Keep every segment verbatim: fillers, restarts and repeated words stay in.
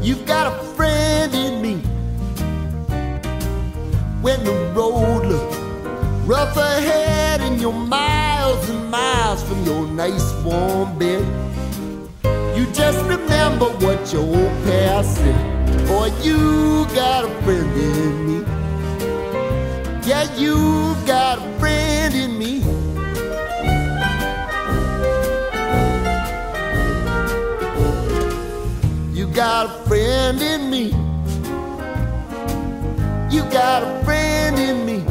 You've got a friend in me. When the road looks rough ahead and you're miles and miles from your nice warm bed, you just remember what your old past said. Boy, you got a friend in me. Yeah, you got a friend in me. You got a friend in me. You got a friend in me.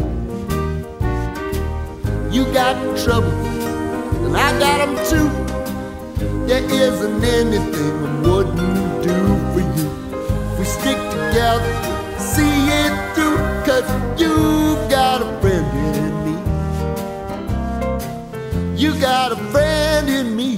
You got trouble, and I got them too. There isn't anything I wouldn't do for you. If we stick together, see it through, 'cause you've got a friend in me. You got a friend in me.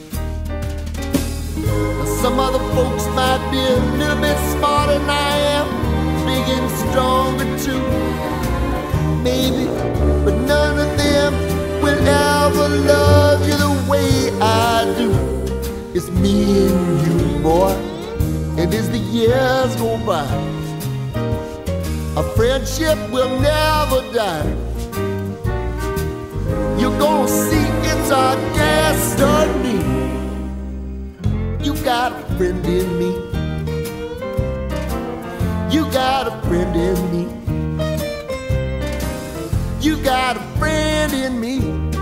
Now some other folks might be a little bit smarter than I am, big and stronger too, maybe, but none of them will ever love you the way I do. It's me and you, boy, and as the years go by, our friendship will never die. You're gonna see it's our destiny. You got a friend in me. You got a friend in me. You got a friend in me.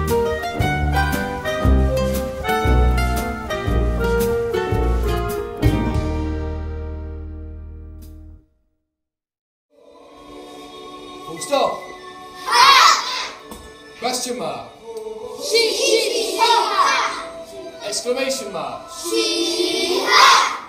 Full stop. Question mark. She, she, she, ha. Exclamation mark. She, ha.